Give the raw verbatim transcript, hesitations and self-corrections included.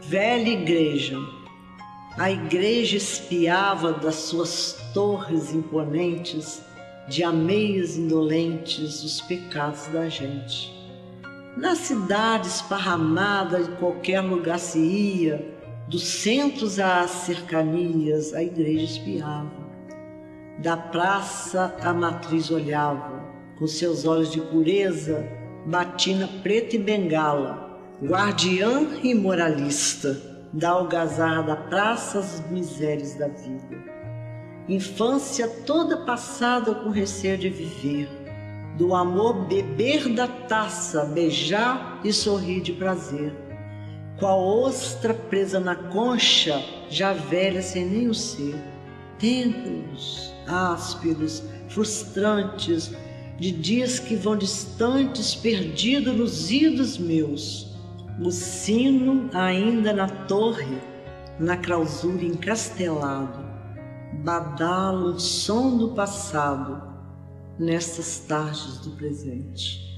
velha igreja. A igreja espiava das suas torres imponentes, de ameias indolentes, os pecados da gente. Na cidade esparramada, em qualquer lugar se ia, dos centros às cercanias, a igreja espiava. Da praça a matriz olhava, com seus olhos de pureza, batina preta e bengala, guardiã e moralista, da algazarra da praça às misérias da vida. Infância toda passada com receio de viver, do amor beber da taça, beijar e sorrir de prazer. Qual ostra presa na concha, já velha sem nem o ser. Tempos ásperos, frustrantes, de dias que vão distantes, perdido nos idos meus. O sino ainda na torre, na clausura encastelado, badala um som do passado nestas tardes do presente.